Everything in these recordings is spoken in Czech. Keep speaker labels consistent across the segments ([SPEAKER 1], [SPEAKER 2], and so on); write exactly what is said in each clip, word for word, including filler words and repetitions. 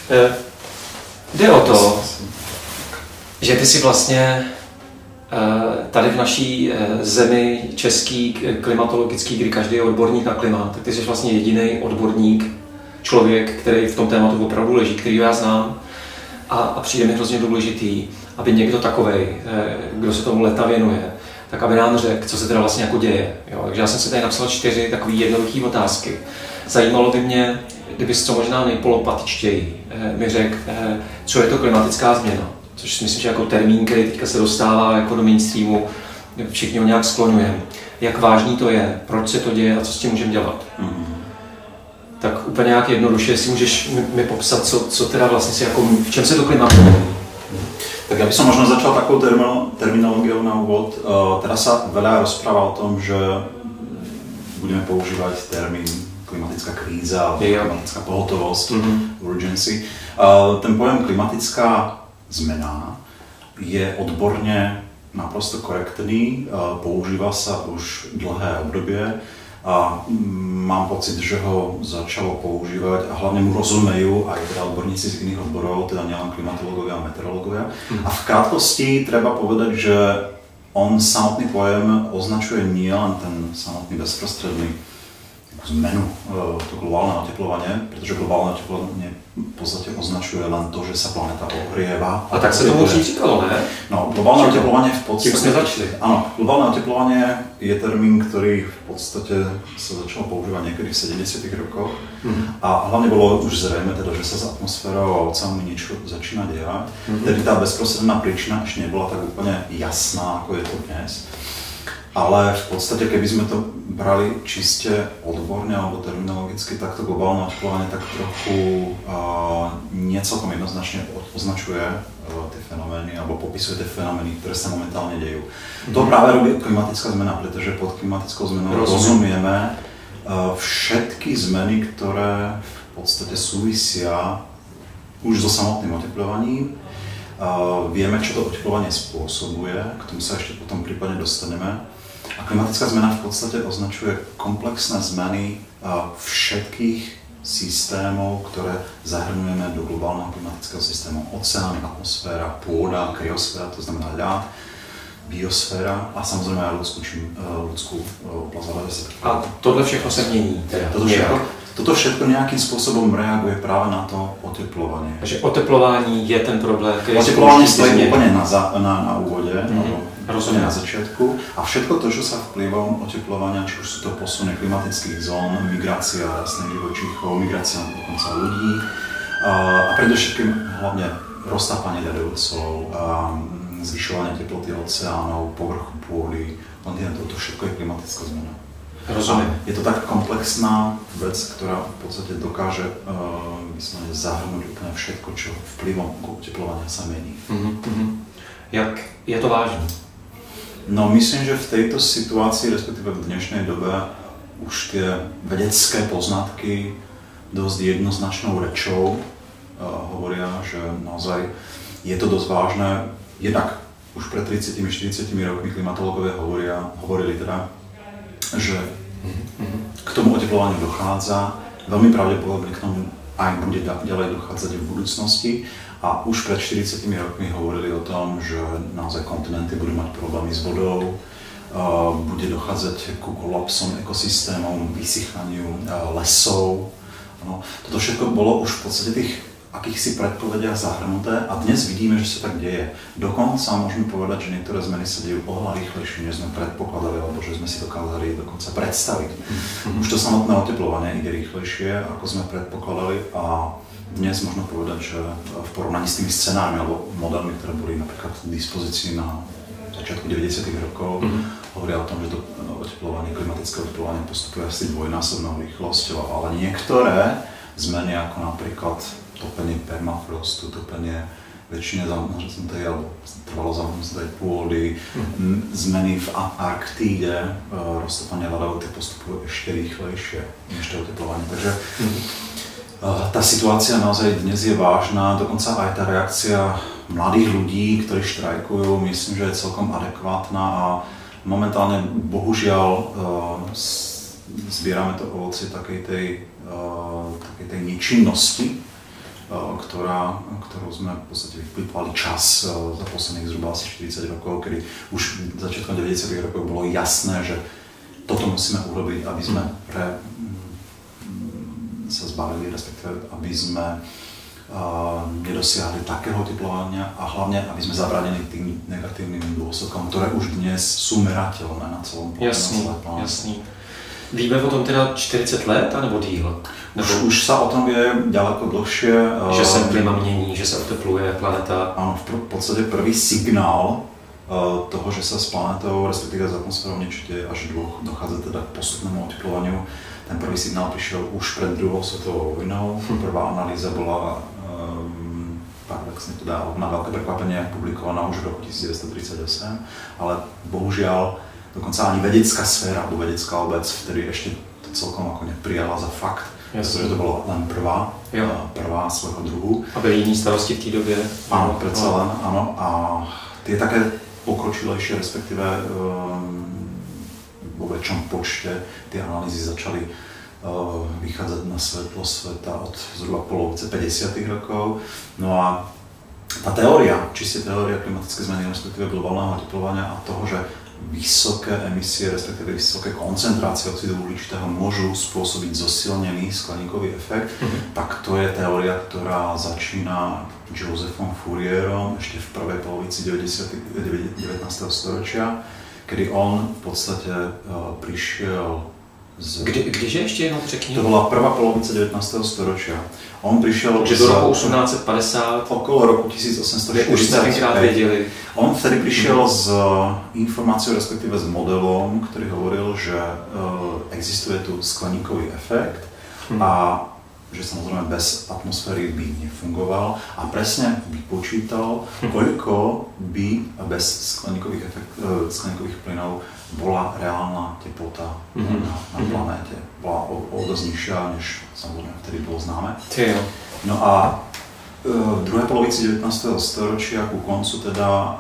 [SPEAKER 1] E, jde o to, že ty si vlastně tady v naší zemi český, klimatologický, kdy každý je odborník na klima, tak ty jsi vlastně jediný odborník, člověk, který v tom tématu opravdu leží, který já znám. A, a přijde mi hrozně důležitý, aby někdo takovej, kdo se tomu leta věnuje, tak aby nám řekl, co se teda vlastně jako děje. Jo? Takže já jsem si tady napsal čtyři takové jednoduché otázky. Zajímalo by mě, kdybys co možná nejpolopatičtěji mi řekl, co je to klimatická změna. Což si myslím, že jako termín, který teďka se dostává jako do mainstreamu, všichni ho nějak skloňujeme. Jak vážný to je, proč se to děje a co s tím můžeme dělat. Mm-hmm. Tak úplně nějak jednoduše, jestli můžeš mi, mi popsat, co, co teda vlastně si jako, v čem se to klima mění.
[SPEAKER 2] Tak ja by som možno začal takou terminológiou na úvod. Uh, teraz sa veľa rozpráva o tom, že budeme používať termín klimatická kríza alebo yeah. klimatická pohotovosť, mm-hmm. urgency. Uh, ten pojem klimatická zmena je odborne naprosto korektný, uh, používa sa už dlhé obdobie a mám pocit, že ho začalo používať a hlavne mu rozumejú aj teda odborníci z iných odborov, teda nielen klimatológovia a meteorológovia. Mm. A v krátkosti treba povedať, že on samotný pojem označuje nielen ten samotný bezprostredný zmenu, to globálne oteplovanie, pretože globálne oteplovanie v podstate označuje len to, že sa planéta ohrieva.
[SPEAKER 1] A tak sa to už říkalo, ne?
[SPEAKER 2] No, globálne oteplovanie v podstate...
[SPEAKER 1] Čím sme začali?
[SPEAKER 2] Áno, globálne oteplovanie je termín, ktorý v podstate sa začal používať niekedy v sedemdesiatych rokoch. Mm-hmm. A hlavne bolo už zrejme, teda, že sa s atmosférou a oceánmi niečo začína diať. Mm-hmm. Tedy tá bezprostredná príčina ešte nebola tak úplne jasná, ako je to dnes. Ale v podstate, keby sme to brali čiste odborne alebo terminologicky, tak to globálne oteplovanie tak trochu uh, nie celkom jednoznačne označuje uh, tie fenomény alebo popisuje tie fenomény, ktoré sa momentálne dejú. Mm-hmm. To práve robí klimatická zmena, pretože pod klimatickou zmenou rozumieme uh, všetky zmeny, ktoré v podstate súvisia už so samotným oteplovaním. Uh, vieme, čo to oteplovanie spôsobuje, k tomu sa ešte potom prípadne dostaneme. A klimatická zmena v podstate označuje komplexné zmeny všetkých systémov, ktoré zahrnujeme do globálneho klimatického systému. Oceány, atmosféra, pôda, kryosféra, to znamená ľad, biosféra a samozrejme aj ľudskú, čím, ľudskú oblasť.
[SPEAKER 1] A tohle všechno sa mení? Teda
[SPEAKER 2] toto, všetko, toto všetko nejakým spôsobom reaguje práve na to oteplovanie.
[SPEAKER 1] Takže oteplování je ten problém, ktorý
[SPEAKER 2] oteplovanie stojí úplne na, na, na úvode. Mm-hmm.
[SPEAKER 1] Rozumiem.
[SPEAKER 2] Na začiatku a všetko to, čo sa vplyvom oteplovania, či už sú to posuny klimatických zón, migrácia rastných živočíchov, migrácia dokonca ľudí a, a predovšetkým hlavne roztápanie ľadovcov, zvyšovanie teploty oceánov, povrchu pôdy, kontinentov, to všetko je klimatická zmena.
[SPEAKER 1] Rozumiem.
[SPEAKER 2] A je to tak komplexná vec, ktorá v podstate dokáže uh, vyslovene zahrnúť úplne všetko, čo vplyvom oteplovania sa mení.
[SPEAKER 1] Mm-hmm. Jak je to vážne?
[SPEAKER 2] No myslím, že v tejto situácii, respektíve v dnešnej dobe, už tie vedecké poznatky dosť jednoznačnou rečou uh, hovoria, že naozaj je to dosť vážne. Jednak už pred tridsiatimi štyridsiatimi rokmi klimatológovia hovoria, hovorili teda, že k tomu oteplovaniu dochádza. Veľmi pravdepodobne k tomu aj bude ďalej dochádzať v budúcnosti. A už pred štyridsiatimi rokmi hovorili o tom, že naozaj kontinenty budú mať problémy s vodou, uh, bude dochádzať ku kolapsom ekosystémov, vysychaniu uh, lesov. No, toto všetko bolo už v podstate tých akýchsi predpovediach zahrnuté a dnes vidíme, že sa tak deje. Dokonca môžeme povedať, že niektoré zmeny sa dejú oveľa rýchlejšie, než sme predpokladali, alebo že sme si dokázali dokonca predstaviť. Mm-hmm. Už to samotné oteplovanie ide rýchlejšie, ako sme predpokladali a dnes možno povedať, že v porovnaní s tými scenármi alebo modelmi, ktoré boli napríklad v dispozícii na začiatku deväťdesiatych rokov, mm-hmm. hovoria o tom, že to oteplovanie, klimatické oteplovanie postupuje asi dvojnásobnou rýchlosťou, ale niektoré zmeny, ako napríklad topenie permafrostu, topenie väčšine zamrznutej alebo trvalo zamrznutej pôdy, mm-hmm. zmeny v Arktíde, roztopanie ľadových postupujú ešte rýchlejšie než to oteplovanie. Takže mm-hmm. tá situácia naozaj dnes je vážna, dokonca aj tá reakcia mladých ľudí, ktorí štrajkujú, myslím, že je celkom adekvátna a momentálne bohužiaľ zbierame to ovocie takej tej, takej tej nečinnosti, ktorá, ktorou sme v podstate vyplýtvali čas za posledných zhruba asi štyridsať rokov, kedy už začiatkom deväťdesiatych rokov bolo jasné, že toto musíme urobiť, aby sme pre, sa zbavili, respektíve aby sme uh, nedosiahli takého teplovania a hlavne, aby sme zabránili tým negatívnym dôsledkom, ktoré už dnes sú merateľné na celom
[SPEAKER 1] plánu. Jasný. Víme o tom teda čtyřicet let, anebo díl?
[SPEAKER 2] Nebo... Už, už sa o tom vie ďaleko dlhšie.
[SPEAKER 1] Že sa klima mění, že sa otepluje planeta.
[SPEAKER 2] Áno, v pr- podstate prvý signál uh, toho, že sa s planetou, respektíve s atmosférou niečo deje, až dochádza teda k postupnému oteplovaniu. Ten prvý signál prišiel už pred druhou svetovou vojnou. Hm. Prvá analýza bola um, paradoxne teda na veľké prekvapenie publikovaná už v roku devätnásťtridsaťosem, ale bohužiaľ dokonca ani vedecká sféra, alebo vedecká obec vtedy ešte to celkom ako neprijala za fakt, pretože to bola len prvá, jo. prvá svojho druhu.
[SPEAKER 1] A byli jiní starosti v té době?
[SPEAKER 2] Áno, predsa len, áno. A tie také pokročilejšie, respektíve um, vo väčšom počte tie analýzy začali uh, vychádzať na svetlo sveta od zhruba polovice päťdesiatych rokov. No a tá teória, čiste teória klimatické zmeny, respektíve globálneho oteplovania a toho, že vysoké emisie, respektíve vysoké koncentrácie oxidu uhličitého môžu spôsobiť zosilnený skleníkový efekt, mm-hmm. tak to je teória, ktorá začína Josephom Fourierom ešte v prvej polovici devätnásteho storočia, kedy on v podstate uh, prišiel z...
[SPEAKER 1] Kdy, kdyže ešte jednou řekni?
[SPEAKER 2] To bola prvá polovica devätnásteho storočia. On prišiel
[SPEAKER 1] z... do roku osemnásť päťdesiat?
[SPEAKER 2] Okolo roku tisícosemstoštyridsaťpäť.
[SPEAKER 1] Už sme tenkrát vedeli.
[SPEAKER 2] On vtedy prišiel mm-hmm. s informáciou, respektíve s modelom, ktorý hovoril, že uh, existuje tu skleníkový efekt mm-hmm. a že samozrejme bez atmosféry by nefungoval a presne vypočítal, mm-hmm. koľko by bez skleníkových, efekt, uh, skleníkových plynov bola reálna teplota mm-hmm. na, na planéte. Bola o, o dosť nižšia, než samozrejme vtedy bolo známe.
[SPEAKER 1] Tio.
[SPEAKER 2] No a v druhej polovici devätnásteho storočia, ku koncu teda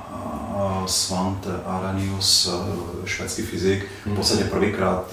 [SPEAKER 2] Svante Arrhenius, švédsky fyzik, v podstate prvýkrát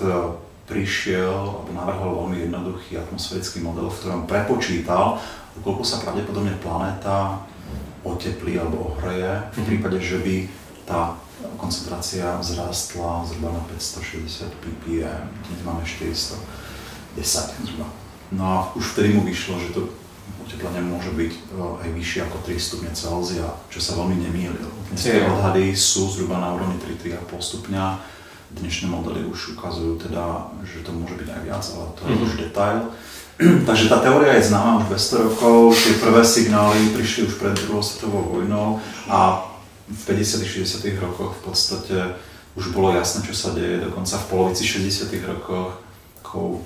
[SPEAKER 2] prišiel alebo navrhol veľmi jednoduchý atmosférický model, v ktorom prepočítal, koľko sa pravdepodobne planéta oteplí alebo ohreje v prípade, že by tá koncentrácia vzrástla zhruba na päťstošesťdesiat ppm, dnes máme štyristodesať zhruba. No a už vtedy mu vyšlo, že to oteplenie môže byť aj vyššie ako tri stupne Celzia, čo sa veľmi nemýlil. Dnes tie odhady sú zhruba na úrovni tri až tri a pol stupňa. Dnešné modely už ukazujú teda, že to môže byť aj viac, ale to je mm-hmm. už detail. Takže tá teória je známa už dvesto rokov, tie prvé signály prišli už pred druhou svetovou vojnou a v päťdesiatych šesťdesiatych rokoch v podstate už bolo jasné, čo sa deje. Dokonca v polovici šesťdesiatych rokoch ako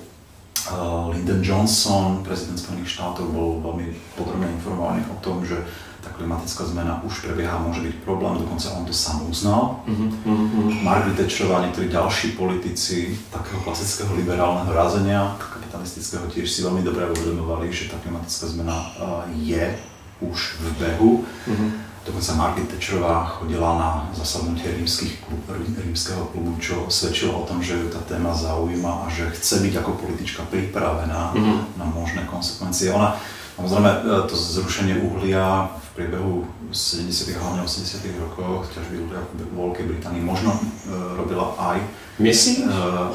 [SPEAKER 2] uh, Lyndon Johnson, prezident Spojených štátov, bol veľmi podrobne informovaný o tom, že tá klimatická zmena už prebieha, môže byť problém, dokonca on to sám uznal. Mm-hmm. Margaret Thatcherová a niektorí ďalší politici takého klasického liberálneho razenia, kapitalistického, tiež si veľmi dobre uvedomovali, že tá klimatická zmena uh, je už v behu. Mm-hmm. Dokonca Margaret Thatcherová chodila na zasadnutie rímskych klub, rímskeho klubu, čo svedčilo o tom, že ju tá téma zaujíma a že chce byť ako politička pripravená mm-hmm. na možné konsekvencie. Ona, samozrejme, to zrušenie uhlia v priebehu sedemdesiatych a hlavne osemdesiatych rokoch, ťažby uhlia v Veľkej Británii možno e, robila aj.
[SPEAKER 1] Myslím?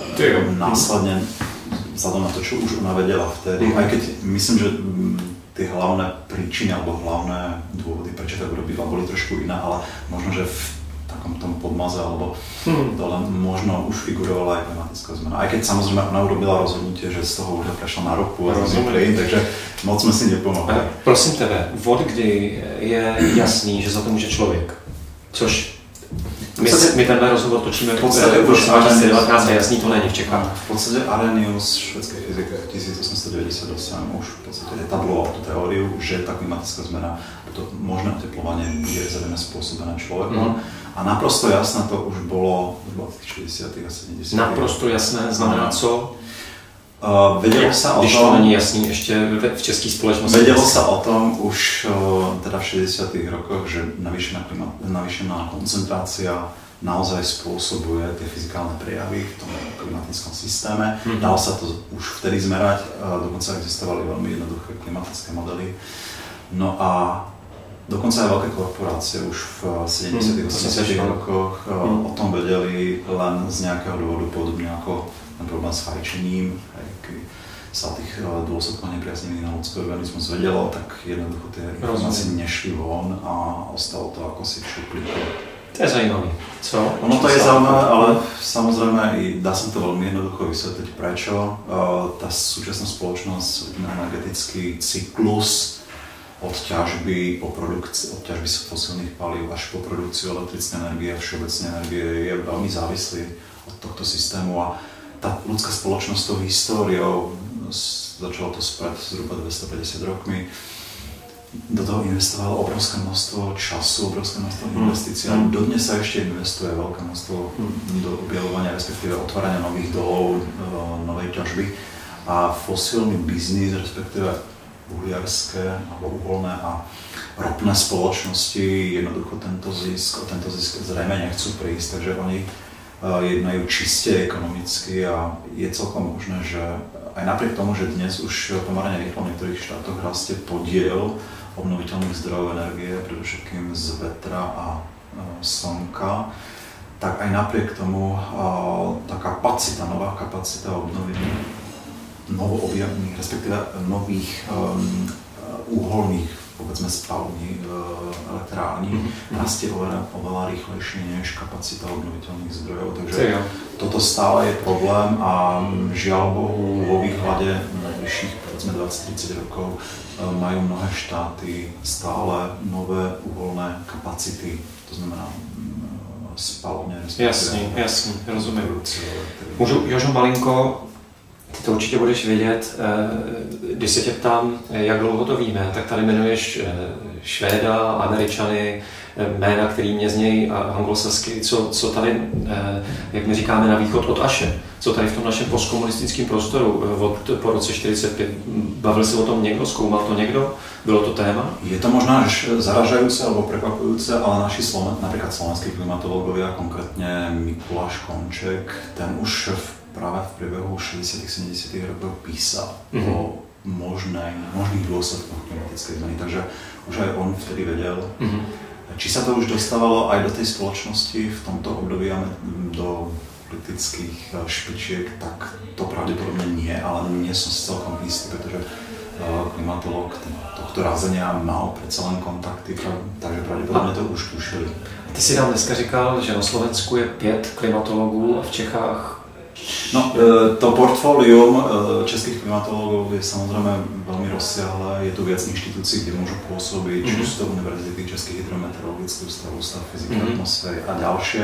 [SPEAKER 2] E, následne, vzhľadom na to, čo už ona vedela vtedy, mm-hmm. aj keď myslím, že tie hlavné príčiny alebo hlavné dôvody, prečo tak robila, boli trošku iné, ale možno, že v takom tom podmaze alebo hmm. dole možno už figurovala aj klimatická zmena. Aj keď samozrejme ona urobila rozhodnutie, že z toho už prešla na ropu a z Ukrajiny, takže moc sme si nepomohli.
[SPEAKER 1] Prosím tebe, od kdy je jasný, že za to může člověk? Což my, my tenhle rozhovor točíme v podstatě už dva tisíce devätnásť a jasný to není v Čechách.
[SPEAKER 2] V podstate Arrhenius, švédskej fyzike tisícosemstodeväťdesiatosem už v podstate etabloval tú teóriu, že tá klimatická zmena, to možné oteplovanie je zrejme spôsobené človekom. Mm. A naprosto jasné to už bolo v šesťdesiatych a sedemdesiatych.
[SPEAKER 1] Naprosto jasné znamená co?
[SPEAKER 2] Uh, vedelo sa o tom,
[SPEAKER 1] když to není jasný ještě v české společnosti.
[SPEAKER 2] Vedelo sa o tom už uh, teda v šesťdesiatych rokoch, že navýšená, klima, navýšená koncentrácia naozaj spôsobuje tie fyzikálne prejavy v tom klimatickom systéme. Mm-hmm. Dalo sa to už vtedy zmerať, uh, dokonca existovali veľmi jednoduché klimatické modely. No a dokonca aj veľké korporácie už v sedemdesiatych osemdesiatych rokoch hmm. o tom vedeli len z nejakého dôvodu, podobne ako ten problém s fajčením, keď sa o tých dôsledkoch nepriaznivých na ľudský organizmus vedelo, tak jednoducho tie informácie nešli von a ostalo to ako si v šuplíku.
[SPEAKER 1] To je zajímavé. Co?
[SPEAKER 2] Ono to je zaujímavé, ale samozrejme dá sa to veľmi jednoducho vysvetliť prečo. Tá súčasná spoločnosť, energetický cyklus od ťažby, po produkci, od ťažby fosilných palív až po produkciu elektrické energie a všeobecnej energie je veľmi závislý od tohto systému a tá ľudská spoločnosť tou históriou, začalo to spred zhruba dvestopäťdesiat rokmi, do toho investovalo obrovské množstvo času, obrovské množstvo investícií a dodnes sa ešte investuje veľké množstvo do objavovania, respektíve otvárania nových dolov, novej ťažby a fosilný biznis, respektíve uhliarské alebo uholné a ropné spoločnosti jednoducho tento zisk, o tento zisk zrejme nechcú prísť, takže oni jednajú čiste ekonomicky a je celkom možné, že aj napriek tomu, že dnes už pomerne rýchlo v niektorých štátoch rastie podiel obnoviteľných zdrojov energie, predovšetkým z vetra a slnka, tak aj napriek tomu tá kapacita, nová kapacita obnoviteľných novoobjavených, respektíve nových um, uholných, povedzme spalní uh, elektrární, mm-hmm. rastie oveľa, oveľa rýchlejšie než kapacita obnoviteľných zdrojov. Takže Cio. Toto stále je problém a žiaľ Bohu vo výhľade najbližších povedzme dvadsať tridsať rokov uh, majú mnohé štáty stále nové uholné kapacity, to znamená um, spalovne.
[SPEAKER 1] Jasný, jasný, rozumím. Můžu, Jožo Malinko, ty to určitě budeš vědět, když se tě ptám, jak dlouho to víme, tak tady jmenuješ Švéda, Američany, jména, který mě znějí anglosasky, co, co tady, jak my říkáme, na východ od Aše, co tady v tom našem postkomunistickém prostoru od, po roce čtyřicet pět, bavil se o tom někdo, zkoumal to někdo, bylo to téma?
[SPEAKER 2] Je to možná až zaražajúce alebo prekvapujúce, ale naši Sloven, napríklad slovenskí klimatológovia, konkrétne Mikuláš Konček, ten už v práve v priebehu šesťdesiatych sedemdesiatych rokov písal mm-hmm. o možnej, možných dôsledkoch klimatickej zmeny, takže už aj on vtedy vedel. Mm-hmm. Či sa to už dostávalo aj do tej spoločnosti v tomto období do politických špičiek, tak to pravdepodobne nie, ale nie som si celkom istý, pretože klimatológ tohto rázenia mal predsa len kontakty, takže pravděpodobně to už tušili.
[SPEAKER 1] Ty si nám dneska říkal, že na Slovensku je pět klimatologů a v Čechách.
[SPEAKER 2] No, to portfólium českých klimatológov je samozrejme veľmi rozsiahle, je tu viac inštitúcií, kde môžu pôsobiť, či sú to univerzity, Český hydrometeorologický ústav, Ústav fyziky mm-hmm. atmosféry a ďalšie.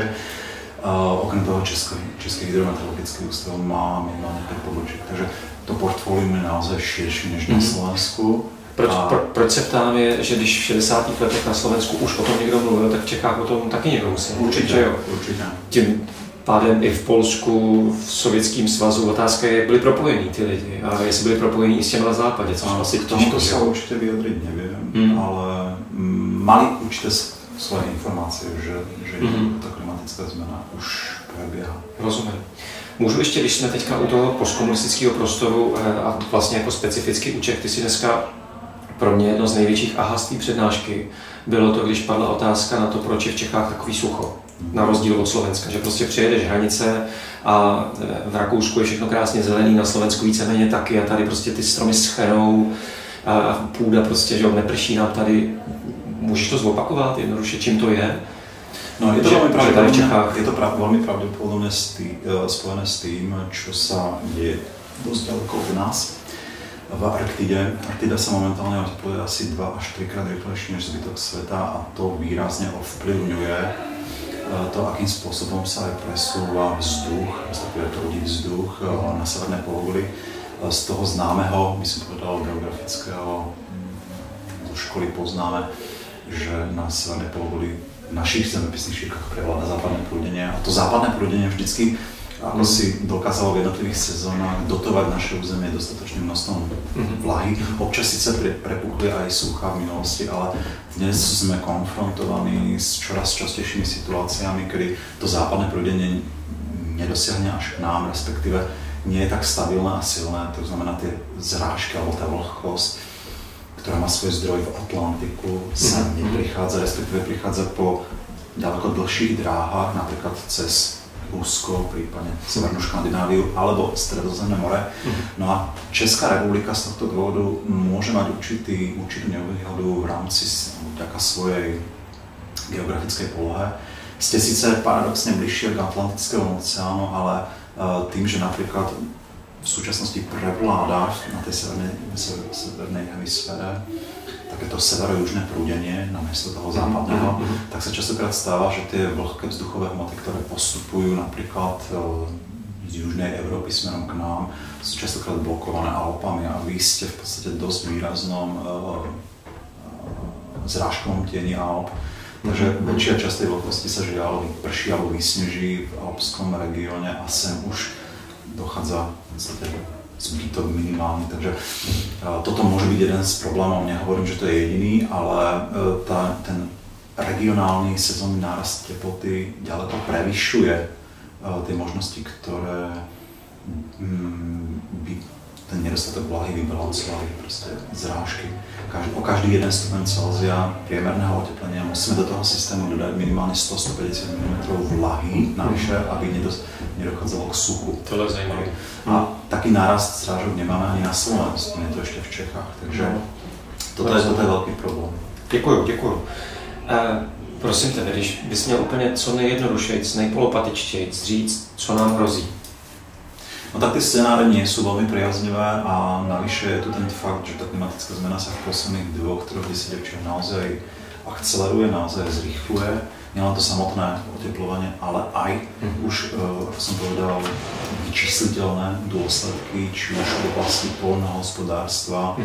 [SPEAKER 2] Okrem toho Český, Český hydrometeorologický ústav má minimálne päť pobočiek, takže to portfólium je naozaj širší než na Slovensku.
[SPEAKER 1] Proč, a... pro, proč se ptám je, že když v šedesátých letech na Slovensku už o tom někdo mluvil, tak v Čechách o tom taky někdo musel.
[SPEAKER 2] Určitě, jo. Určitě.
[SPEAKER 1] Tím pádem i v Polsku, v Sovětském svazu, otázka je, jak byli propojení ty lidi a jestli byli propojení i s těmi na západě, což
[SPEAKER 2] a
[SPEAKER 1] asi
[SPEAKER 2] k tomuto sa určite vyjadriť neviem, hmm. ale mali určite svoje informácie, že, že hmm. ta klimatická změna už probíhá.
[SPEAKER 1] Rozumím. Můžu ještě, když jsme teďka u toho postkomunistického prostoru a vlastně jako specificky u Čech, ty si dneska pro mě jedno z největších aha z té přednášky bylo to, když padla otázka na to, proč je v Čechách takový sucho. Na rozdíl od Slovenska, že prostě přijedeš hranice a v Rakousku je všechno krásně zelený, na Slovensku víceméně taky a tady prostě ty stromy schenou a půda prostě, že neprší nám tady. Můžeš to zopakovat jednoduše, čím to je?
[SPEAKER 2] No, je to, velmi pravděpodobně, je to prav, velmi pravděpodobně spojené s tím, čo sa děje dost daleko u nás. V Arktide. Arktida sa momentálne odpluje asi dva až trikrát rýchlejšie než zbytok sveta a to výrazne ovplyvňuje to, akým spôsobom sa aj presúva vzduch, respektíve prúdi vzduch na severné pologuli. Z toho známeho, by som povedal, geografického, zo školy poznáme, že na severné pologuli v našich zemepisných šírkach prevláda západné prúdenie a to západné prúdenie vždycky ako si dokázalo v jednotlivých sezónach dotovať naše územie dostatočným množstvom vlahy. Občas síce pre, prepukli aj suchá v minulosti, ale dnes sme konfrontovaní s čoraz častejšími situáciami, kedy to západné prúdenie nedosiahne až k nám, respektíve nie je tak stabilné a silné, to znamená tie zrážky alebo tá vlhkosť, ktorá má svoj zdroj v Atlantiku, sem mm-hmm. neprichádza, respektíve prichádza po ďaleko dlhších dráhách, napríklad cez Rusko, prípadne Severnú Škandináviu alebo Stredozemné more. Mm-hmm. No a Česká republika z tohto dôvodu môže mať určitý, určitú nevýhodu v rámci vďaka svojej geografickej polohe. Ste síce paradoxne bližšie k Atlantickému oceánu, ale uh, tým, že napríklad v súčasnosti prevládá na tej severnej, severnej hemisfére takéto severo-južné prúdenie namiesto toho západného, mm-hmm. tak sa častokrát stáva, že tie vlhké vzduchové hmoty, ktoré postupujú napríklad uh, z južnej Európy smerom k nám, sú častokrát blokované Alpami a vy ste v podstate dosť výraznom uh, uh, zrážkovom tieni Alp. Takže väčšia časť tej vlhkosti sa žiaľ prší alebo vysneží v alpskom regióne a sem už dochádza v podstate zbytok minimálny. Takže uh, toto môže byť jeden z problémov, nehovorím, že to je jediný, ale uh, tá, ten regionálny sezónny nárast teploty ďaleko prevyšuje uh, tie možnosti, ktoré um, by ten nedostatok vlahy vybalancovali proste zrážky. Každý, o každý jeden stupeň Celzia priemerného oteplenia musíme do toho systému dodať minimálne sto až stopäťdesiat milimetrov vlahy navyše, aby nedos, nedochádzalo k suchu.
[SPEAKER 1] To je zajímavé.
[SPEAKER 2] A taký nárast zrážok nemáme ani na Slovensku, je to ešte v Čechách, takže toto je, toto je velký problém.
[SPEAKER 1] Děkuju, děkuju. Uh, prosím tebe, když bys měl úplně co nejjednodušejc, nejpolopatičtějc říct, co nám hrozí.
[SPEAKER 2] No tak ty scénáre nie sú veľmi priaznivé a navyše je tu ten fakt, že tá klimatická zmena sa v posledných dvoch, troch desaťročiach naozaj akceleruje, naozaj zrýchluje. Nielen to samotné oteplovanie, ale aj mm. už, ako som povedal, vyčísliteľné dôsledky, či už v oblasti poľnohospodárstva,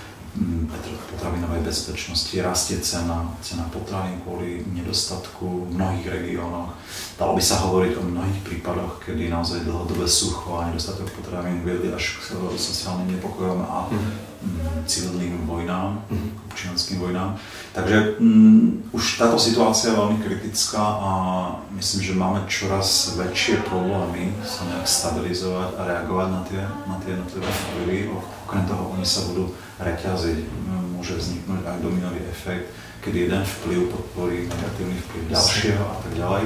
[SPEAKER 2] mm. potravinovej bezpečnosti, rastie cena, cena potravín kvôli nedostatku v mnohých regiónoch. Dalo by sa hovoriť o mnohých prípadoch, kedy naozaj dlhodobé sucho a nedostatok potravín viedli až k sociálnym nepokojom a mm. civilným vojnám, mm. občianským vojnám. Takže mm, už táto situácia je veľmi kritická a myslím, že máme čoraz väčšie problémy sa nejak stabilizovať a reagovať na tie, na tie jednotlivé vplyvy. Okrem toho oni sa budú reťaziť. Môže vzniknúť aj dominový efekt, kedy jeden vplyv podporí negatívny vplyv ďalšieho a tak ďalej.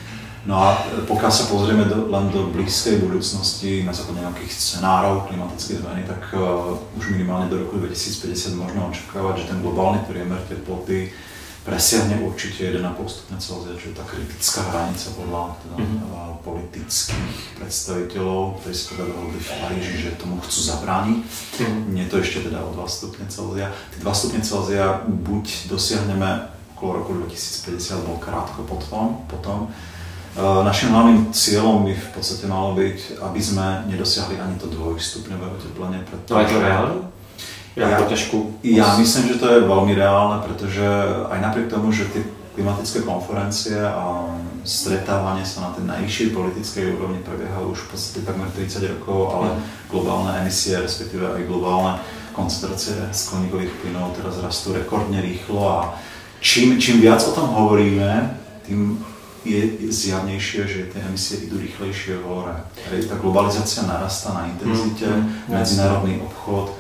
[SPEAKER 2] No a pokiaľ sa pozrieme do, len do blízkej budúcnosti na základe nejakých scenárov klimatickej zmeny, tak uh, už minimálne do roku dvetisícpäťdesiat možno očakávať, že ten globálny priemer teploty presiahne určite jeden a pol stupňa Celzia, čo je tá kritická hranica podľa teda, mm-hmm. politických predstaviteľov, ktorí si teda dohodli v Paríži, že tomu chcú zabrániť. Mm-hmm. Nie to ešte teda o dva stupne Celzia. Tie dva stupne Celzia buď dosiahneme okolo roku dvetisícpäťdesiat, alebo krátko potom, potom. Naším hlavným cieľom by v podstate malo byť, aby sme nedosiahli ani to dvojstupňové oteplenie.
[SPEAKER 1] To je to reálne? Ja,
[SPEAKER 2] ja, ja myslím, že to je veľmi reálne, pretože aj napriek tomu, že tie klimatické konferencie a stretávanie sa na tej najvyššej politickej úrovni prebiehajú už v podstate takmer tridsať rokov, ale globálne emisie, respektíve aj globálne koncentrácie skleníkových plynov teraz rastú rekordne rýchlo a čím, čím viac o tom hovoríme, tým je zjavnejšie, že tie emisie idú rýchlejšie hore. Tá globalizácia narastá na intenzite, mm, medzinárodný obchod,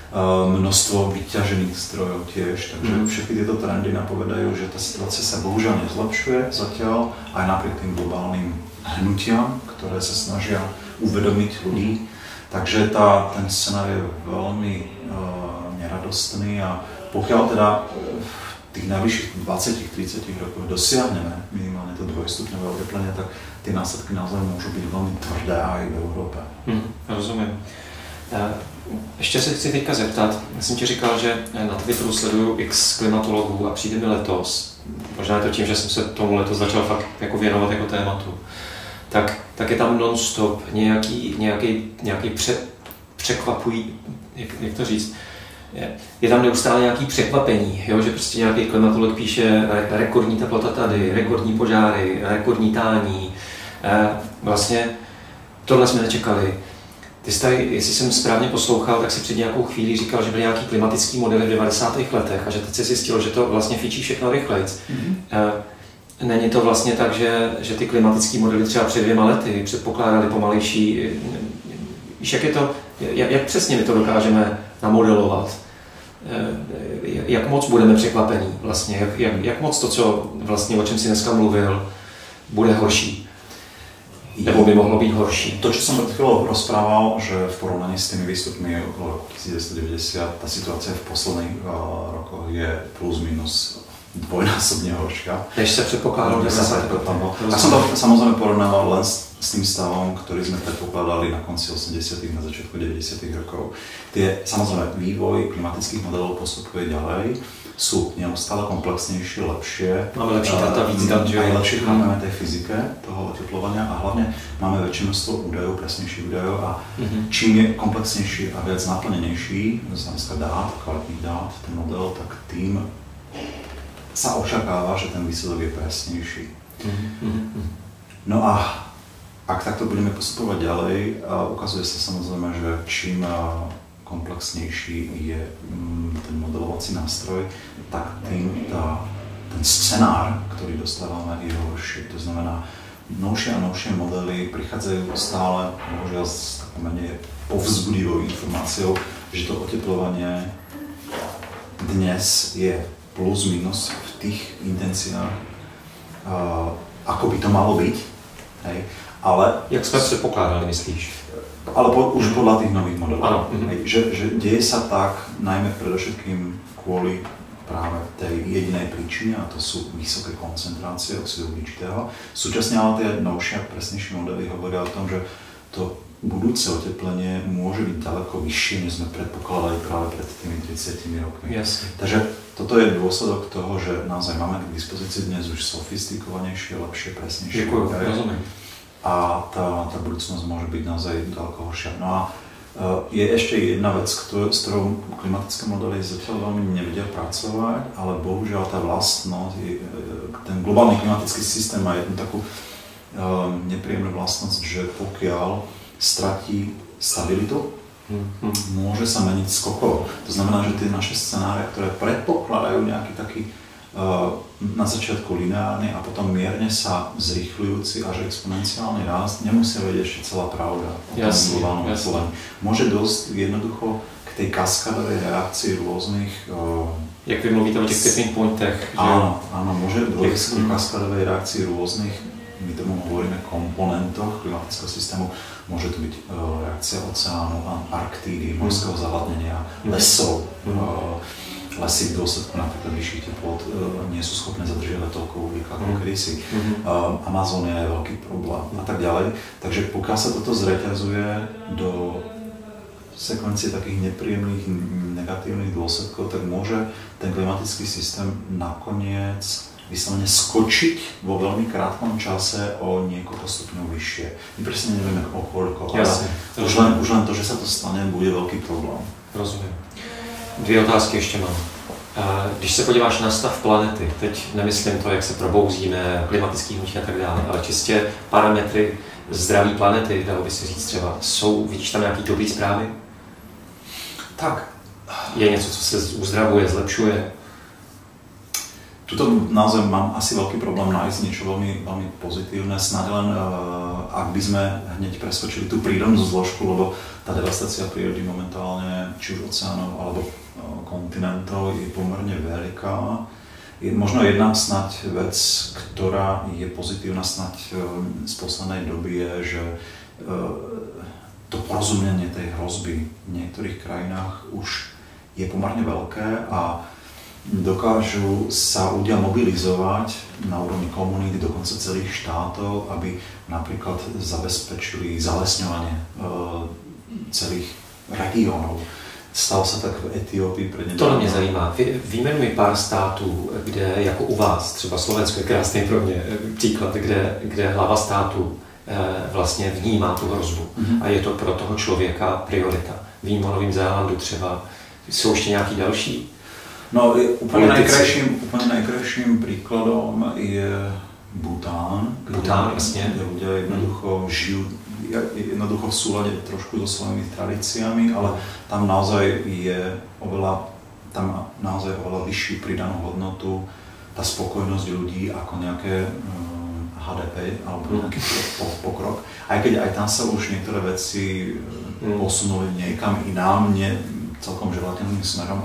[SPEAKER 2] množstvo vyťažených zdrojov tiež, takže mm. všetky tieto trendy napovedajú, že tá situácia sa bohužiaľ nezlepšuje zatiaľ, aj napriek tým globálnym hnutiam, ktoré sa snažia uvedomiť ľudí. Takže tá, ten scenár je veľmi uh, neradostný a pokiaľ teda tých najvyšších dvadsať až tridsať rokov dosiahneme minimálne to dvojstupňové oteplenie, tak tie následky naozaj môžu byť veľmi tvrdé aj v Európe.
[SPEAKER 1] Hmm, rozumím. Ještě se chci teďka zeptat, já jsem ti říkal, že na Twitteru sleduju x klimatologů a přijde mi letos, možná je to tím, že jsem se tomu letos začal fakt jako věnovat jako tématu, tak, tak je tam non-stop nějaký, nějaký, nějaký pře, překvapují, jak, jak to říct, je, je tam neustále nějaký překvapení, jo? Že prostě nějaký klimatolog píše re, rekordní teplota tady, rekordní požáry, rekordní tání, e, vlastně tohle jsme nečekali. Ty jsi tady, jestli jsem správně poslouchal, tak si před nějakou chvíli říkal, že byly nějaký klimatický modely v devadesátých letech a že teď si zjistil, že to vlastně fičí všechno rychlejc. Mm-hmm. Není to vlastně tak, že, že ty klimatické modely třeba před dvěma lety předpokládali pomalejší... Víš, jak je to, jak, jak přesně my to dokážeme namodelovat? jak moc budeme překvapení vlastně, jak, jak, jak moc to, co vlastně, o čem si dneska mluvil, bude horší. Nebo by mohlo být horší.
[SPEAKER 2] To, čo som pred chvíľou rozprával, že v porovnaní s tými výstupmi okolo roku devätnásťstodeväťdesiat, tá situácia v posledných uh, rokoch je plus minus dvojnásobne horšia.
[SPEAKER 1] Než sa predpokladalo,
[SPEAKER 2] než sa predpokladalo. Ja som to samozrejme porovnával len s, s tým stavom, ktorý sme predpokladali na konci osemdesiatych, na začiatku deväťdesiatych rokov. Tie, samozrejme, vývoj klimatických modelov postupuje ďalej, sú neustále komplexnejšie, lepšie.
[SPEAKER 1] Máme lepší data, víc dat, že
[SPEAKER 2] aj lepšie chápeme tej fyzike toho oteplovania a hlavne máme väčšie množstvo údajov, presnejších údajov a mm-hmm. čím je komplexnejší a viac naplnenejší z hľadiska dát, kvalitných dát, ten model, tak tým sa očakáva, že ten výsledok je presnejší. Mm-hmm. No a ak takto budeme postupovať ďalej, ukazuje sa samozrejme, že čím komplexnejší je ten modelovací nástroj, tak tým tá, ten scenár, ktorý dostávame, je horší. To znamená, novšie a novšie modely prichádzajú stále, bohužiaľ s takou menej povzbudivou informáciou, že to oteplovanie dnes je plus minus v tých intenciách, uh, ako by to malo byť. Hej. Ale...
[SPEAKER 1] Jak sme predpokladali, myslíš?
[SPEAKER 2] Ale po, už podľa tých nových modelov.
[SPEAKER 1] Áno.
[SPEAKER 2] Že, že deje sa tak najmä predovšetkým kvôli práve tej jedinej príčine, a to sú vysoké koncentrácie oxidu uhličitého. Súčasne ale tie novšie a presnejšie modely hovoria o tom, že to budúce oteplenie môže byť ďaleko vyššie, než sme predpokladali práve pred tými tridsiatimi rokmi.
[SPEAKER 1] Jasne.
[SPEAKER 2] Takže toto je dôsledok toho, že naozaj máme k dispozícii dnes už sofistikovanejšie, lepšie, presnejšie.
[SPEAKER 1] Ďakujem, rozumiem.
[SPEAKER 2] A tá, tá budúcnosť môže byť naozaj ďaleko horšia. No a uh, je ešte jedna vec, ktorú, s ktorou klimatické modely zatiaľ veľmi nevedia pracovať, ale bohužiaľ tá vlastnosť, ten globálny klimatický systém má jednu takú uh, nepríjemnú vlastnosť, že pokiaľ stratí stabilitu, hmm. môže sa meniť skokovo. To znamená, že tie naše scenáre, ktoré predpokladajú nejaký taký na začiatku lineárny a potom mierne sa zrýchľujúci až exponenciálny rast, nemusia vedieť ešte celá pravda o tom globálnom oteplení. Môže dosť jednoducho k tej kaskadovej reakcii rôznych...
[SPEAKER 1] Jak vy mluvíte o těch tipping pointech.
[SPEAKER 2] Áno, áno, môže dôjsť k kaskadovej reakcii rôznych, my tomu hovoríme, komponentoch klimatického systému. Môže to byť reakcia oceánu, Arktídy, morského zahladnenia, lesov. Lesy v dôsledku napríklad vyšších teplot e, nie sú schopné zadržiavať toľko uhlíka ako kedysi. Mm-hmm. Uh, Amazónia je veľký problém a tak ďalej. Takže pokiaľ sa toto zreťazuje do sekvencie takých nepríjemných negatívnych dôsledkov, tak môže ten klimatický systém nakoniec vyslovene skočiť vo veľmi krátkom čase o niekoľko stupňov vyššie. My presne nevieme o koľko, ale už len, už len to, že sa to stane, bude veľký problém.
[SPEAKER 1] Rozumím. Dvě otázky ještě mám. Když se podíváš na stav planety, teď nemyslím to, jak se probouzíme, klimatický hnutí a tak dále, ale čistě parametry zdraví planety, dalo by se říct třeba, jsou, vidíš tam nějaký dobrý zprávy?
[SPEAKER 2] Tak.
[SPEAKER 1] Je něco, co se uzdravuje, zlepšuje?
[SPEAKER 2] Tuto naozaj mám asi veľký problém nájsť niečo veľmi, veľmi pozitívne, snáď len uh, ak by sme hneď preskočili tú prírodnú zložku, lebo tá devastácia prírody momentálne, či už oceánov alebo uh, kontinentov, je pomerne veľká. Je možno jedna snáď vec, ktorá je pozitívna snáď uh, z poslednej doby, je, že uh, to porozumenie tej hrozby v niektorých krajinách už je pomerne veľké a dokážu sa ľudia mobilizovať na úrovni komunity, dokonca celých štátov, aby napríklad zabezpečili zalesňovanie e, celých regiónov. Stalo sa tak v Etiópii prednedávno.
[SPEAKER 1] To mě zajímá. Vy, vyjmenuj pár států, kde jako u vás, třeba Slovensko je krásný pro mě příklad, kde, kde hlava státu e, vlastně vnímá tu hrozbu. Mm-hmm. A je to pro toho člověka priorita. Vím o Novém Zélandu třeba. Jsou ještě nějaký další?
[SPEAKER 2] No, úplne najkrajším, úplne najkrajším príkladom je Bután,
[SPEAKER 1] Bután, jasne.
[SPEAKER 2] Kde ľudia jednoducho žijú jednoducho v súlade trošku so svojimi tradíciami, ale tam naozaj je oveľa, tam naozaj oveľa vyššiu pridanú hodnotu tá spokojnosť ľudí ako nejaké um, há dé pé alebo nejaký pokrok. Aj keď aj tam sa už niektoré veci posunuli niekam inám, nie celkom želateľným smerom, ale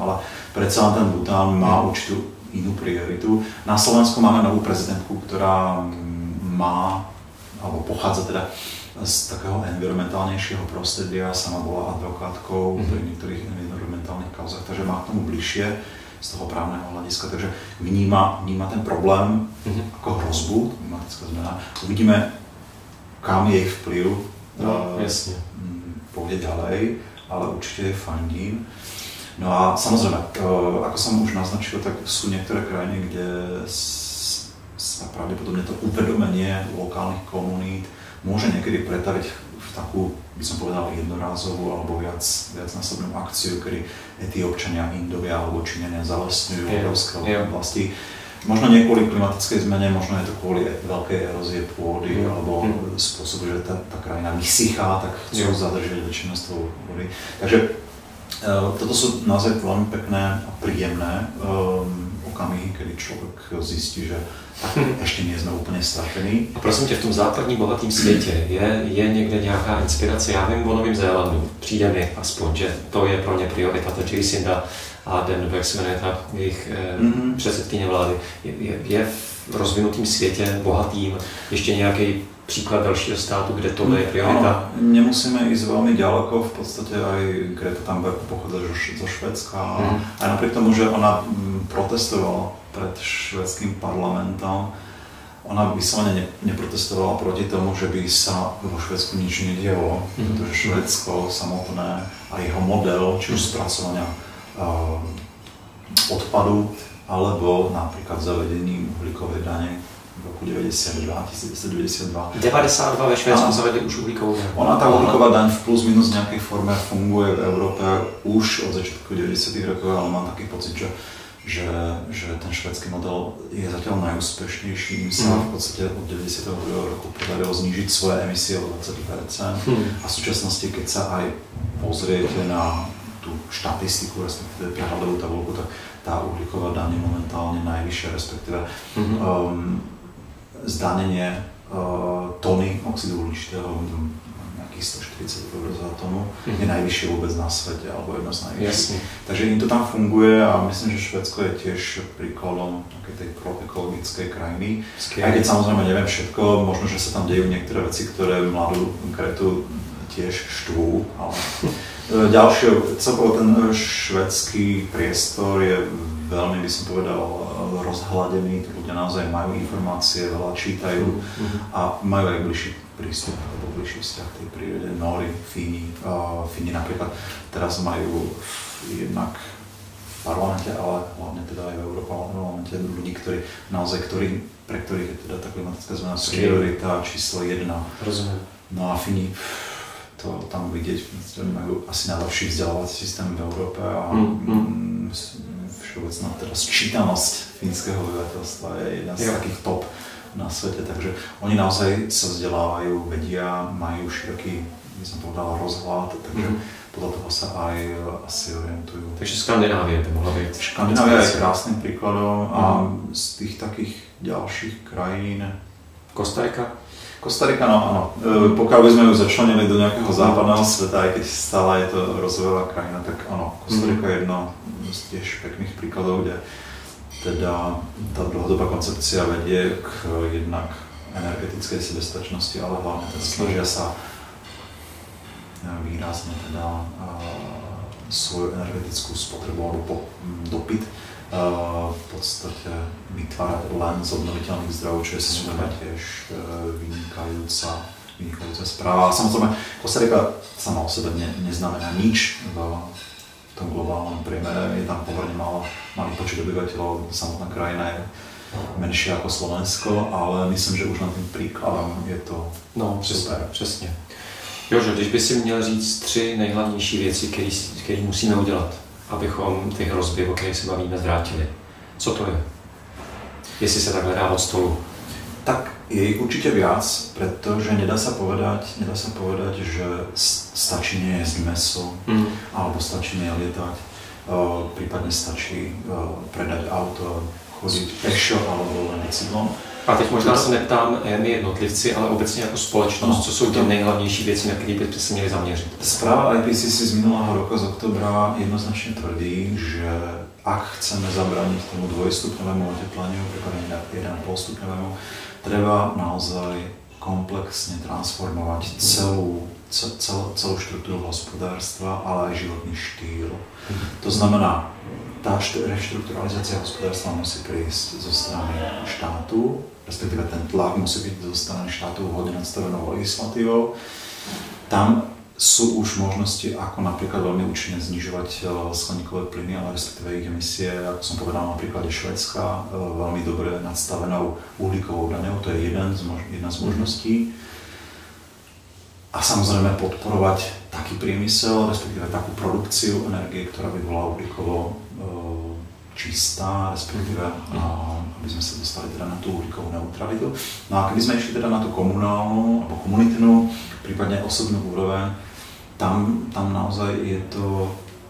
[SPEAKER 2] predsa len ten Bután má určitú inú prioritu. Na Slovensku máme novú prezidentku, ktorá má, alebo pochádza teda z takého environmentálnejšieho prostredia, sama bola advokátkou mm-hmm. pri niektorých environmentálnych kauzách, takže má k tomu bližšie z toho právneho hľadiska, takže vníma, vníma ten problém mm-hmm. ako hrozbu, klimatická zmena. Uvidíme, kam jej vplyv
[SPEAKER 1] no,
[SPEAKER 2] uh, pôjde ďalej, ale určite je fandím. No a samozrejme, uh, ako som už naznačil, tak sú niektoré krajiny, kde sa pravdepodobne to uvedomenie lokálnych komunít môže niekedy pretaviť v takú, by som povedal, jednorázovú alebo viac, viacnásobnú akciu, kedy Etiópčania, Indovia alebo Číňania zalesňujú obrovské oblasti. Možno nie kvôli klimatickej zmene, možno je to kvôli veľkej erózie pôdy, mm. alebo mm. spôsobu, že tá, tá krajina vysychá, tak chcú zadržať väčšinstvo vody. Takže uh, toto sú naozaj veľmi pekné a príjemné um, okamihy, kedy človek zistí, že tak ještě nejsme úplně strachení.
[SPEAKER 1] A prosím tě, v tom základním bohatém světě je, je někde nějaká inspirace? Já vím o Novém Zélandu, přijde mi aspoň, že to je pro ně priorita, ta Jacinda Ardern, jak se jmenuje ta jejich mm-hmm. předsedkyně vlády. Je, je, je v rozvinutém světě, bohatým, ještě nějaký příklad dalšího státu, kde tohle je priorita?
[SPEAKER 2] Ano, nemusíme ísť veľmi ďaleko, v podstate aj Greta Thunberg pochádza zo Švédska mm. a napriek tomu, že ona protestovala pred švédským parlamentom, ona vyslovene ne, neprotestovala proti tomu, že by sa vo Švédsku nič nedialo, mm. pretože Švédsko samotné a jeho model, či už spracovania uh, odpadu, alebo napríklad zavedení uhlíkovej dane v roku deväťdesiatdva, deväťdesiatdva.
[SPEAKER 1] devadesát dva ve Švédsku zavedli už uhlíkovou daň.
[SPEAKER 2] Ona tá uhlíková daň v plus minus nejakej forme funguje v Európe už od začiatku deväťdesiatych rokov, ale mám taký pocit, že, že, že ten švédsky model je zatiaľ najúspešnejší. Im sa v podstate od deväťdesiateho druhého roku podarilo znížiť svoje emisie o dvadsať percent a v súčasnosti, keď sa aj pozriete na tú štatistiku, respektíve prehľadovú tabulku, tak tá uhlíková daň je momentálne najvyššia, respektíve mm-hmm. um, zdanenie uh, tony oxidu uhličitého, nejakých stoštyridsať eur za tonu, mm-hmm. je najvyššie vôbec na svete, alebo jedno z najvyšších. Takže im to tam funguje a myslím, že Švédsko je tiež príkladom takej tej proekologickej krajiny. Skvěle. Aj keď samozrejme neviem všetko, možno, že sa tam dejú niektoré veci, ktoré mladú Gretu tiež štvú, ale ďalšie, celkovo ten švédsky priestor je veľmi, by som povedal, rozhľadený, ľudia naozaj majú informácie, veľa čítajú mm-hmm. a majú aj bližší prístup alebo bližší vzťah k tej prírode. Nóri, Fíni, uh, Fíni napríklad teraz majú jednak v parlamente, ale hlavne teda aj v Európarlamente ľudí, ktorí naozaj, ktorí, pre ktorých je teda tá klimatická zmena priorita číslo jedna.
[SPEAKER 1] Rozumiem.
[SPEAKER 2] No a Fíni, to tam vidieť, že majú asi najlepší vzdelávací systém v Európe a mm, mm. všeobecná teda sčítanosť fínskeho obyvateľstva je jedna z jo. takých top na svete, takže oni naozaj sa vzdelávajú, vedia, majú široký, by som povedal, rozhľad, takže mm. podľa toho sa aj asi orientujú.
[SPEAKER 1] Takže Skandinávie by mohla byť.
[SPEAKER 2] Skandinávia je krásnym príkladom mm. a z tých takých ďalších krajín
[SPEAKER 1] Kostarika?
[SPEAKER 2] Kostarika, no áno. E, pokiaľ by sme ju začlenili do nejakého západného sveta, aj keď stále je to rozvojová krajina, tak áno, Kostarika je jedno z tiež pekných príkladov, kde teda tá dlhodobá koncepcia vedie k jednak energetickej sebestačnosti, ale hlavne teda snažia sa výrazne teda a, svoju energetickú spotrebu alebo dopyt v podstate vytvárať len z obnoviteľných zdrojov, čo je samozrejme tiež vynikajúca, vynikajúca správa. Samozrejme, Kostarika sama o sebe ne, neznamená nič v tom globálnom priemere. Je tam pomerne malý, malý počet obyvateľov, samotná krajina je menšia ako Slovensko, ale myslím, že už na tým príkladom je to
[SPEAKER 1] no, super. Přesně. Jožo, když by si měl říct tři nejhlavnější věci, které musíme udělat, abychom ty hrozby, o kterých se bavíme, zvrátili. Co to je? Jestli sa takhle dá od stolu.
[SPEAKER 2] Tak je ich určite viac, pretože nedá sa povedať, nedá sa povedať, že stačí nejesť mäso, mm. alebo stačí nelietať, uh, prípadne stačí uh, predať auto, chodiť pešo alebo len bicyklom.
[SPEAKER 1] A teď možná se neptám my jednotlivci, ale obecně jako společnost, no, co jsou ty nejhlavnější věci, na které byste se měli zaměřit?
[SPEAKER 2] Správa I P C C z minulého roka z oktobra jednoznačne tvrdí, že ak chceme zabrániť tomu dvojstupňovému otepleniu, prípadne jeden a pol stupňovému, treba naozaj komplexne transformovať celú, cel, celú štruktúru hospodárstva, ale aj životný štýl. To znamená, tá reštrukturalizácia hospodárstva musí prísť zo strany štátu, respektíve ten tlak musí byť zo strany štátu vhodne nastavenou legislatívou. Tam sú už možnosti, ako napríklad veľmi účinne znižovať skleníkové plyny, ale respektíve ich emisie, ako som povedal na príklade Švédska, veľmi dobre nadstavenou uhlíkovou daňou, to je jeden z mož- jedna z možností. A samozrejme podporovať taký priemysel, respektíve takú produkciu energie, ktorá by bola uhlíkovo čistá, respektíve aby sme sa dostali teda na tú uhlíkovú neutralitu. No a keby sme išli teda na tú komunálnu alebo komunitnú, prípadne osobnú úroveň, tam, tam naozaj je to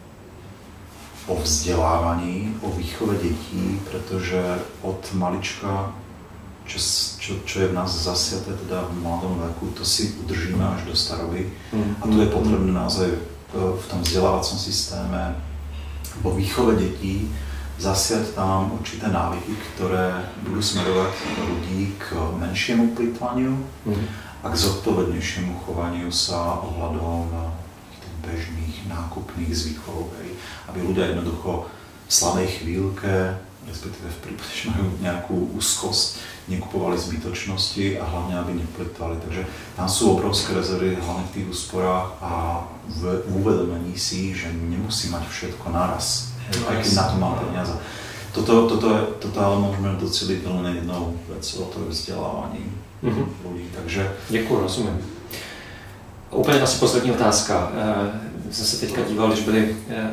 [SPEAKER 2] o vzdelávaní, o výchove detí, pretože od malička, čo, čo, čo je v nás zasiaté teda v mladom veku, to si udržíme až do staroby. A tu je potrebné naozaj v tom vzdelávacom systéme, vo výchove detí, zasiať tam určité návyky, ktoré budú smerovať ľudí k menšiemu plýtvaniu mm. a k zodpovednejšiemu chovaniu sa ohľadom bežných nákupných zvykov, aby ľudia jednoducho v slabej chvíľke, respektíve v prípade, že majú nejakú úzkosť, nekupovali zbytočnosti a hlavne, aby neplýtvali. Takže tam sú obrovské rezervy, hlavne v tých úsporách a v uvedomení si, že nemusí mať všetko naraz. Aj keď na to mám peniaze. Toto, toto, toto ale môžeme doceliť len jednou vecou, to je vzdělávání mm-hmm. lidí, takže...
[SPEAKER 1] Děkuji, rozumím. Úplně asi poslední otázka. E, jsem se teďka díval, když byli, e,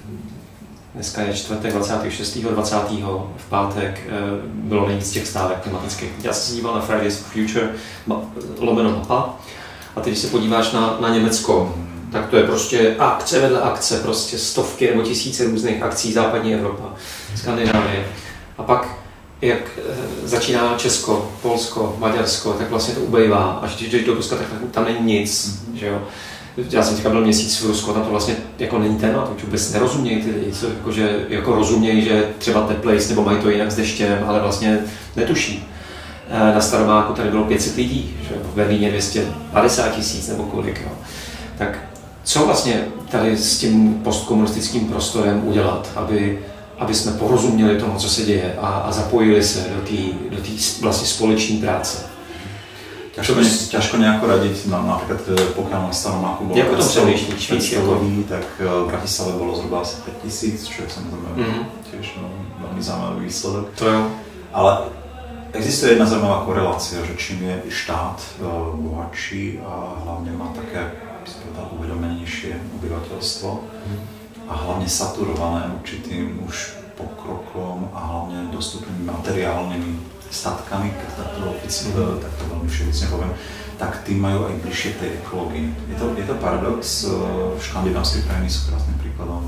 [SPEAKER 1] dneska je čtvrtek dvacátého šestého dvacátého v pátek, e, bylo nejvíc těch stávek klimatických. Já jsem se díval na Fridays for Future, ma, lomeno mapa, a teď když se podíváš na, na Německo, tak to je prostě akce vedle akce, prostě stovky nebo tisíce různých akcí západní Evropa, Skandinávie. A pak, jak začíná Česko, Polsko, Maďarsko, tak vlastně to ubejvá. Až když jdeš do Ruska, tak tam není nic, že jo. Já jsem teďka byl měsíc v Rusku, tam to vlastně jako není téma, to vůbec nerozumějí ty lidi, co, jako, že, jako rozumějí, že třeba teplejs nebo mají to jinak s deštěm, ale vlastně netuší. Na Staromáku tady bylo pět set lidí, že v Berlíně dvě stě padesát tisíc nebo kolik, jo. Tak co vlastně tady s tím postkomunistickým prostorem udělat, aby, aby jsme porozuměli tomu, co se děje a, a zapojili se do té do té vlastně společné práce?
[SPEAKER 2] Ťažko, ne, ťažko nejako radiť, no, napríklad pokiaľ na Staromáku bolo
[SPEAKER 1] päťsto
[SPEAKER 2] ľudí, tak v Bratislave bolo zhruba asi päť tisíc, čo je samozrejme mm-hmm. tiež no, veľmi zaujímavý výsledok.
[SPEAKER 1] To jo.
[SPEAKER 2] Ale existuje jedna zaujímavá korelácia, že čím je štát uh, bohatší a hlavne má také uvedomenejšie obyvateľstvo mm. a hlavne saturované určitým už pokrokom a hlavne dostupnými materiálnymi statkami, keď to oficiálne, mm. tak to veľmi všeobecne poviem, tak tí majú aj bližšie tej ekológii. Je to, je to paradox, škandinávské krajiny sú krásnym príkladom.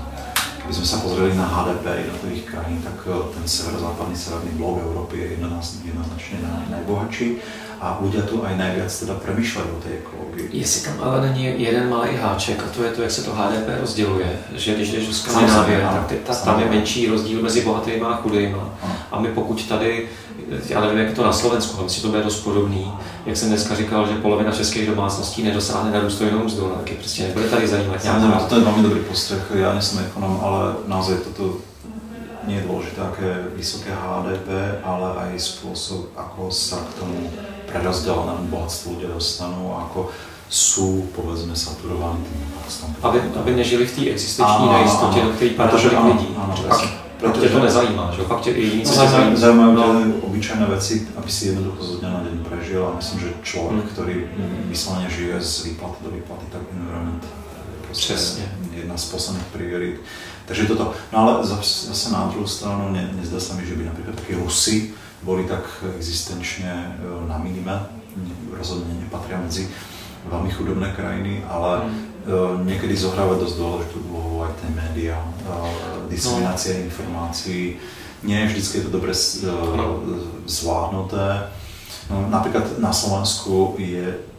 [SPEAKER 2] Keby sme sa pozreli na há dé pé jednotlivých krajín, tak ten severozápadný severný blok Európy je jednoznačne najbohatší a ľudia tu aj najviac teda premýšľajú o tej ekológii.
[SPEAKER 1] Jestli tam ale není jeden malý háček, a to je to, jak se to há dé pé rozděluje, že když jdeš do Skandinávie, tak ty, ta, tam je menší rozdíl mezi bohatými a chudými. A my pokud tady, já nevím, jak je to na Slovensku, ale myslím, že to bude dost podobný, jak jsem dneska říkal, že polovina českých domácností nedosáhne na důstojnou mzdu, no, taky prostě nebude tady zajímat.
[SPEAKER 2] Samozrejme, to je veľmi dobrý postreh, ja nie som ekonom, ale naozaj toto nie je dôležité, aké vysoké há dé pé, ale aj spôsob, ako sa k tomu prerozdelenému bohatstvu ľudia dostanú, ako sú, povedzme, saturovaní tým bohatstvom.
[SPEAKER 1] Aby, aby nežili v té existenční nejistotě, do které padá tolik lidí. Pak tě to nezajímá, že? Pak tě i jiní, co tě zajímá.
[SPEAKER 2] Zajímajú no. obyčajné veci, aby si jednoducho zo dňa na deň prežil a myslím, že človek, mm. ktorý vyslovene žije z výplaty do výplaty, tak environment je jedna z posledných priorit. Takže toto. No ale zase na druhú stranu ne, nezdá sa mi, že by napríklad takí Rusi boli tak existenčne na minime, rozhodne nepatria medzi veľmi chudobné krajiny, ale mm. niekedy zohráva dosť dôležitú úlohu aj tie médiá, diseminácia no. informácií. Nie vždycky je to dobre zvládnuté. No, napríklad na Slovensku je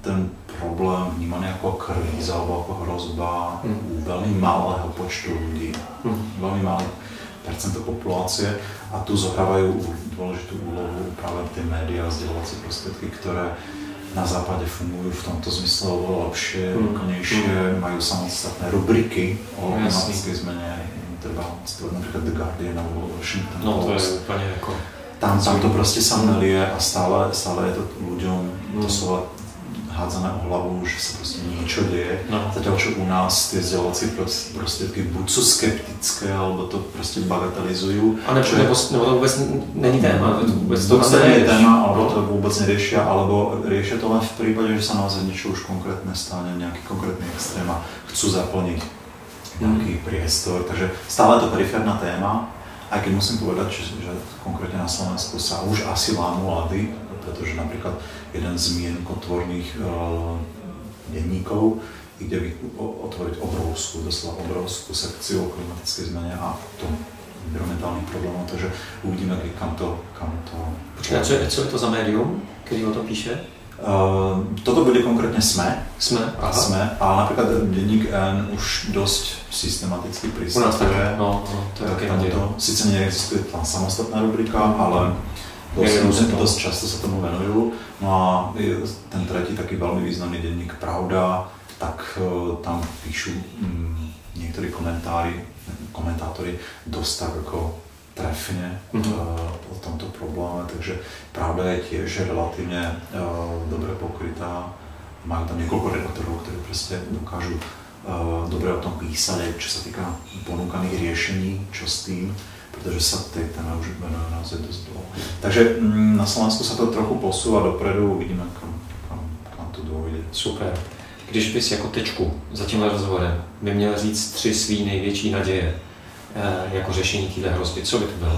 [SPEAKER 2] ten problém vnímaný ako kríza alebo ako hrozba mm. u veľmi malého počtu ľudí, mm. veľmi malé percento populácie a tu zohrávajú dôležitú úlohu práve tie médiá a vzdelávacie prostriedky, ktoré na západe fungujú v tomto zmysle oveľa lepšie, výkonnejšie, mm. majú samostatné rubriky o klimatickej zmene, treba stvoriť napríklad The Guardian alebo Washington Post.
[SPEAKER 1] No to je úplne ako...
[SPEAKER 2] Tam, tam to proste sa melie a stále, stále je to ľuďom mm. doslova hádzané o hlavu, že sa proste niečo deje. No. Zatiaľ, čo u nás tie vzdelávacie prostriedky buď sú skeptické, alebo to proste bagatelizujú.
[SPEAKER 1] A nebo, je... nebo, nebo to vôbec není téma? To vôbec to
[SPEAKER 2] to nie je téma, alebo to vôbec neriešia, alebo riešia to len v prípade, že sa naozaj niečo už konkrétne stane, nejaký konkrétny extrém a chcú zaplniť nejaký mm. priestor. Takže stále je to periférna téma, aj keď musím povedať, že, že konkrétne na Slovensku sa už asi lámu ľady, pretože napríklad jeden z mienkotvorných uh, denníkov ide otvoriť obrovskú, doslova obrovskú sekciu o klimatickej zmene a tom environmentálnych problémov, takže uvidíme, kam to... Kam to
[SPEAKER 1] Počkej, čo, čo je to za médium, keď o tom píše?
[SPEAKER 2] Uh, toto bude konkrétne SME.
[SPEAKER 1] SME, aha.
[SPEAKER 2] SME, ale napríklad denník N už dosť systematicky pristupuje.
[SPEAKER 1] No, no, to je také
[SPEAKER 2] to. Sice neexistuje tam samostatná rubrika, mm. ale dosť, dosť často sa tomu venujú. No a ten tretí taký veľmi významný denník Pravda, tak uh, tam píšu um, niektorí komentári, komentátori dosť tak ako trefne mm-hmm. uh, o tomto probléme, takže Pravda je tiež relatívne uh, dobre pokrytá. Majú tam niekoľko redaktorov, ktorí proste dokážu uh, dobre o tom písať, aj čo sa týka ponúkaných riešení, čo s tým, pretože sa tej téme už venuje naozaj dosť dlho. Takže mm, na Slovensku sa to trochu posúva dopredu, uvidíme, kam, kam, kam to dojde.
[SPEAKER 1] Super. Když bys jako tečku za tímhle rozhovorem by měl říct tři svý největší naděje jako řešení téhle hrozby, co by to bylo?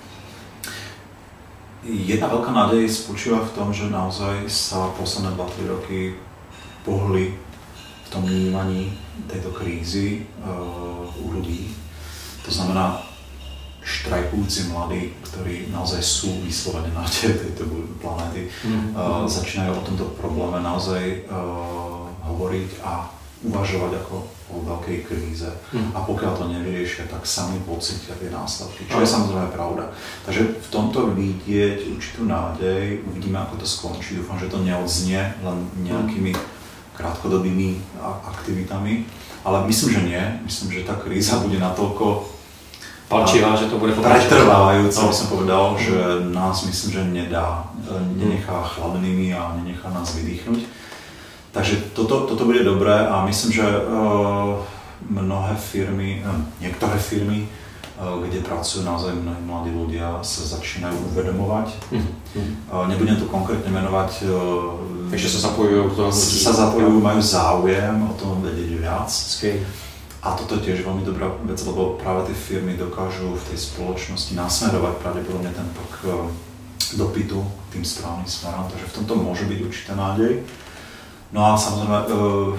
[SPEAKER 2] Jedna veľká nádej spočíva v tom, že naozaj sa posledné dva tri roky pohli v tom vnímaní tejto krízy uh, u ľudí. To znamená štrajkujúci mladí, ktorí naozaj sú vyslovene nádej tejto planéty, mm. uh, začínajú o tomto probléme naozaj uh, hovoriť a uvažovať ako o veľkej kríze mm. a pokiaľ to nevyriešia, tak sami pocítia tie následky, čo je samozrejme pravda. Takže v tomto vidieť určitú nádej, uvidíme, ako to skončí, dúfam, že to neodznie len nejakými krátkodobými aktivitami, ale myslím, že nie, myslím, že tá kríza bude natoľko
[SPEAKER 1] palčivá, že to bude
[SPEAKER 2] pretrvávajúca, by som povedal, že nás myslím, že nedá, nenechá chladnými a nenechá nás vydýchnuť. Takže toto, toto bude dobré a myslím, že uh, mnohé firmy, uh, niektoré firmy, uh, kde pracujú naozaj mnohí mladí ľudia, sa začínajú uvedomovať. Mm-hmm. Uh, nebudem to konkrétne menovať. Uh,
[SPEAKER 1] Takže sa zapojujú do toho?
[SPEAKER 2] Sa zapojujú, majú záujem o tom vedieť viac.
[SPEAKER 1] Okay.
[SPEAKER 2] A toto je tiež veľmi dobrá vec, lebo práve tie firmy dokážu v tej spoločnosti nasmerovať pravdepodobne ten tok uh, dopytu tým správnym smerom, takže v tomto môže byť určitá nádej. No a samozrejme, e,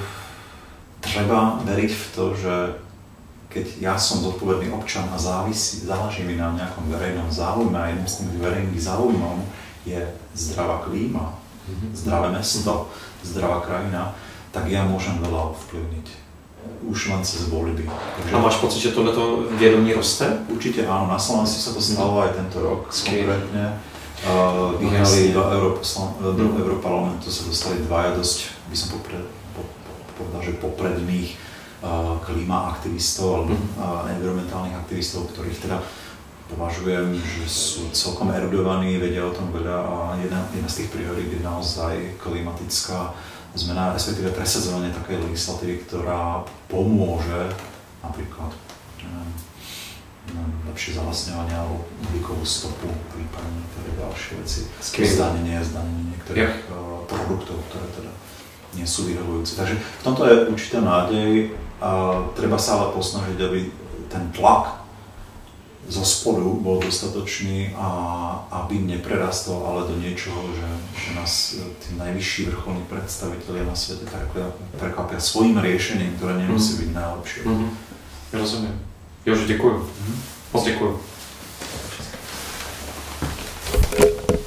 [SPEAKER 2] treba veriť v to, že keď ja som zodpovedný občan a závisí, záleží mi na nejakom verejnom záujme a jedným z tých verejných záujmov je zdravá klíma, mm-hmm. zdravé mesto, zdravá krajina, tak ja môžem veľa ovplyvniť. Už len cez voľby.
[SPEAKER 1] Takže... A máš pocit, že tohleto vědomí roste?
[SPEAKER 2] Určite áno, na Slovensku sa to stalo aj tento rok konkrétne. Uh, vyhrali do, Europoslan- do Europarlamentu, sa dostali dvaja dosť, by som popred, po, po, povedal, že popredných uh, klimaaktivistov alebo uh, environmentálnych aktivistov, ktorých teda považujem, že sú celkom erudovaní, vedia o tom veľa a jedna, jedna z tých priorít je naozaj klimatická zmena, respektíve presadzovanie takej legislatívy, ktorá pomôže napríklad neviem, lepšie zalesňovanie alebo uhlíkovú stopu, prípadne niektoré ďalšie veci. Zdanenie, zdanenie niektorých yeah. produktov, ktoré teda nie sú vyhovujúce. Takže v tomto je určitá nádej a treba sa ale posnažiť, aby ten tlak zo spodu bol dostatočný a aby neprerastol ale do niečoho, že, že nás tí najvyšší vrcholní predstavitelia na svete prekvapia svojím riešením, ktoré nemusí byť najlepšie.
[SPEAKER 1] Mm-hmm. Rozumiem. Jože, děkuju. Mm-hmm. Moc děkuju.